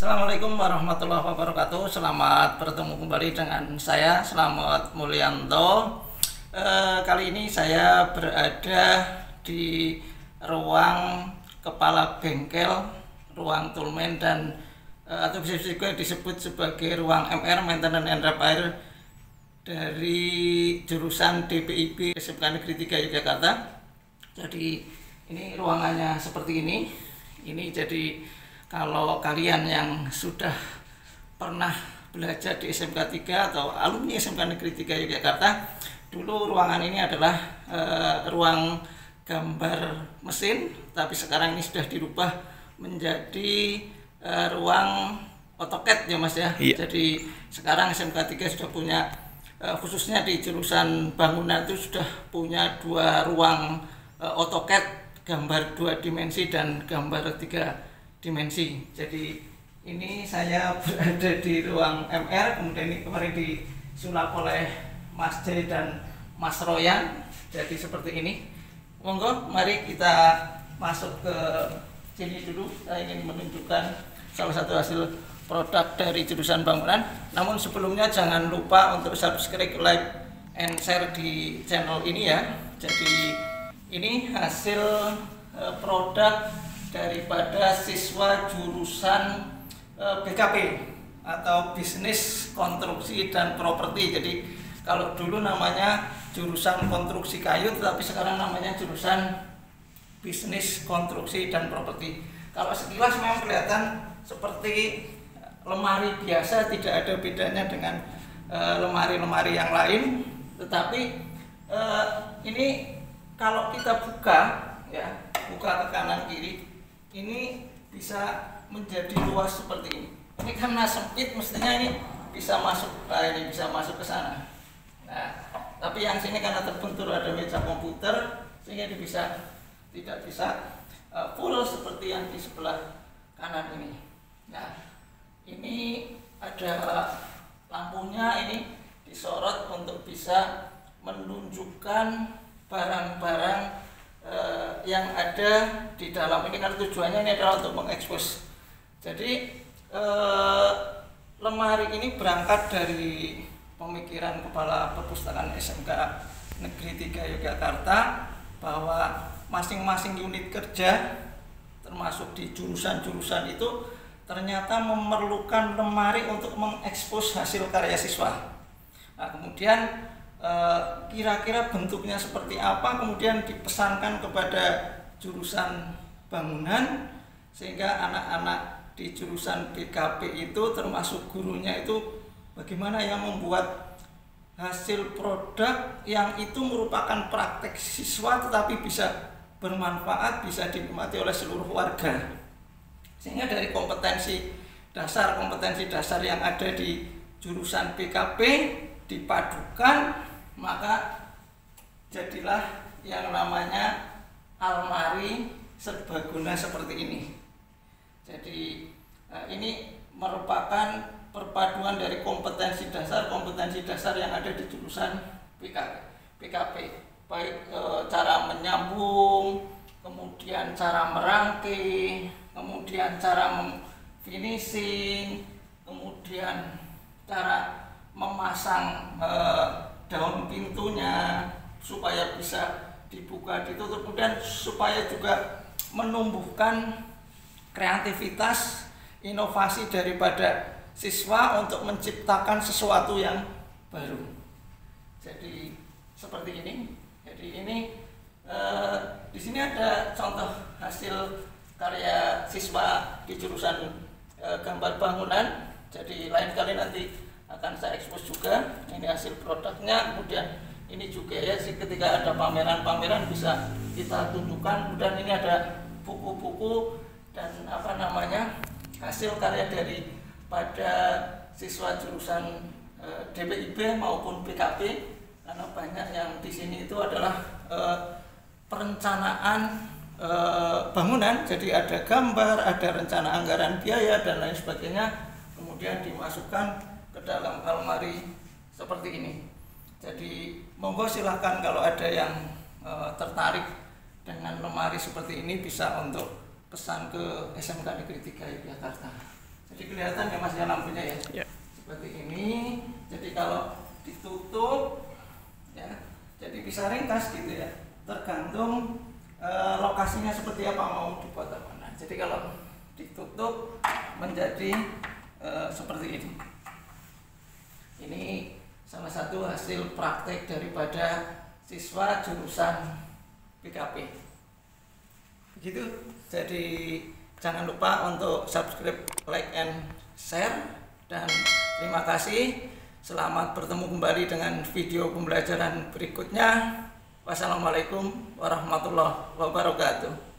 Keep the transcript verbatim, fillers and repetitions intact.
Assalamualaikum warahmatullahi wabarakatuh. Selamat bertemu kembali dengan saya, Slamet Mulyanto. E, kali ini saya berada di ruang kepala bengkel, ruang toolman dan e, atau bisa juga disebut sebagai ruang M R (Maintenance and Repair) dari jurusan D P I B S M K Negeri tiga Yogyakarta. Jadi ini ruangannya seperti ini. Ini jadi kalau kalian yang sudah pernah belajar di S M K tiga atau alumni S M K Negeri tiga Yogyakarta, dulu ruangan ini adalah e, ruang gambar mesin, tapi sekarang ini sudah dirubah menjadi e, ruang AutoCAD ya Mas ya. Iya. Jadi sekarang S M K tiga sudah punya, e, khususnya di jurusan bangunan itu sudah punya dua ruang e, AutoCAD, gambar dua dimensi dan gambar tiga dimensi. Jadi ini saya berada di ruang M R, kemudian ini kemarin disulap oleh Mas J dan Mas Royan. Jadi seperti ini. Monggo, mari kita masuk ke sini dulu. Saya ingin menunjukkan salah satu hasil produk dari jurusan bangunan. Namun sebelumnya jangan lupa untuk subscribe, like, and share di channel ini ya. Jadi ini hasil uh, produk daripada siswa jurusan e, B K P atau Bisnis Konstruksi dan Properti. Jadi kalau dulu namanya jurusan konstruksi kayu, tetapi sekarang namanya jurusan Bisnis Konstruksi dan Properti. Kalau sekilas memang kelihatan seperti lemari biasa, tidak ada bedanya dengan lemari-lemari yang lain. Tetapi e, ini kalau kita buka ya, buka ke kanan kiri, ini bisa menjadi luas seperti ini. Ini karena sempit, mestinya ini bisa masuk, nah ini bisa masuk ke sana. Nah, tapi yang sini karena terbentur ada meja komputer, sehingga ini bisa tidak bisa uh, full seperti yang di sebelah kanan ini. Nah, ini ada lampunya, ini disorot untuk bisa menunjukkan barang-barang Uh, yang ada di dalam ini, karena tujuannya ini adalah untuk mengekspos. Jadi uh, lemari ini berangkat dari pemikiran Kepala Perpustakaan S M K Negeri tiga Yogyakarta bahwa masing-masing unit kerja termasuk di jurusan-jurusan itu ternyata memerlukan lemari untuk mengekspos hasil karya siswa. Nah, kemudian kira-kira bentuknya seperti apa kemudian dipesankan kepada jurusan bangunan, sehingga anak-anak di jurusan B K P itu termasuk gurunya itu bagaimana yang membuat hasil produk yang itu merupakan praktek siswa tetapi bisa bermanfaat, bisa dinikmati oleh seluruh warga. Sehingga dari kompetensi dasar kompetensi dasar yang ada di jurusan B K P dipadukan, maka jadilah yang namanya almari serbaguna seperti ini. Jadi ini merupakan perpaduan dari kompetensi dasar kompetensi dasar yang ada di jurusan B K P, baik e, cara menyambung, kemudian cara merangkai, kemudian cara finishing, kemudian cara memasang e, daun pintunya supaya bisa dibuka ditutup, kemudian supaya juga menumbuhkan kreativitas inovasi daripada siswa untuk menciptakan sesuatu yang baru. Jadi seperti ini. Jadi ini eh, di sini ada contoh hasil karya siswa di jurusan eh, gambar bangunan. Jadi lain kali nanti akan saya ekspos juga. Ini hasil produknya. Kemudian ini juga ya, ketika ada pameran-pameran bisa kita tunjukkan. Kemudian ini ada buku-buku dan apa namanya hasil karya dari pada siswa jurusan e, D P I B maupun B K P, karena banyak yang di sini itu adalah e, perencanaan e, bangunan. Jadi ada gambar, ada rencana anggaran biaya dan lain sebagainya, kemudian dimasukkan ke dalam almari seperti ini. Jadi monggo silahkan kalau ada yang e, tertarik dengan lemari seperti ini bisa untuk pesan ke S M K Negeri tiga Yogyakarta. Jadi kelihatan ya Mas ya lampunya ya. Ya. Seperti ini. Jadi kalau ditutup ya, jadi bisa ringkas gitu ya. Tergantung e, lokasinya seperti apa mau dibuat apa. Nah, jadi kalau ditutup menjadi e, seperti ini. Ini salah satu hasil praktek daripada siswa jurusan P K P. Begitu. Jadi jangan lupa untuk subscribe, like, and share. Dan terima kasih. Selamat bertemu kembali dengan video pembelajaran berikutnya. Wassalamualaikum warahmatullahi wabarakatuh.